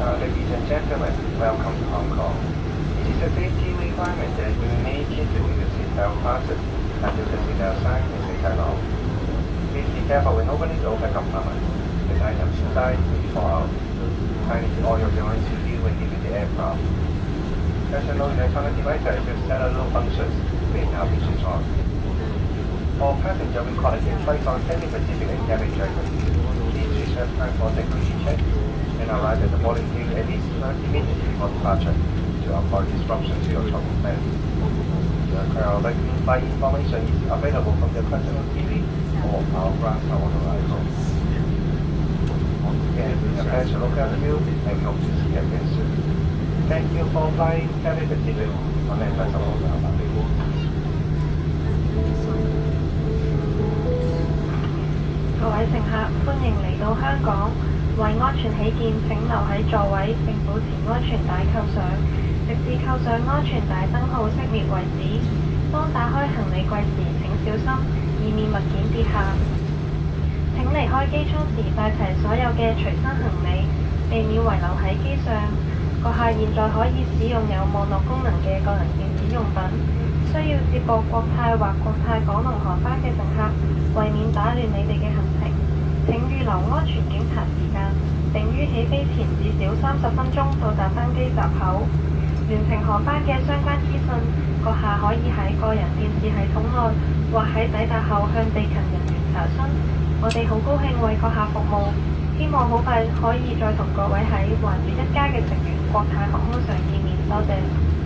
Ladies and gentlemen, welcome to Hong Kong. It is a safety requirement that you may keep doing the seatbelt fastened until the seatbelt sign is taken off. Please be careful when opening the overhead compartment, as items inside may fall out. Kindly all your joints review when leaving the aircraft. Personal electronic devices with cellular functions may now be switched on. All passengers recorded in flights on Cathay Pacific and Cathay Dragon. Please reserve time for security check and arrive at the boarding gate at least 30 minutes before departure to avoid disruption to your travel plan. Your aircraft flight information is available from the personal TV or our ground tower on arrival. Again, it's a pleasure to look at you and we hope to see you again soon. Thank you for flying Cathay Pacific on that vessel. 各位乘客，歡迎嚟到香港。為安全起見，請留喺座位並保持安全帶扣上，直至扣上安全帶燈號熄滅為止。當打開行李櫃時，請小心，以免物件跌下。請離開機艙時帶齊所有嘅隨身行李，避免遺留喺機上。閣下現在可以使用有網絡功能嘅個人電子用品。需要接駁國泰或國泰港龍航班嘅乘客，為免打亂你哋嘅行程，請預留安全檢查時間，並於起飛前至少30分鐘到達登機閘口。聯程航班嘅相關資訊，閣下可以喺個人電視系統內或喺抵達後向地勤人員查詢。我哋好高興為閣下服務，希望好快可以再同各位喺環住一家嘅成員國泰航空上見面。多謝。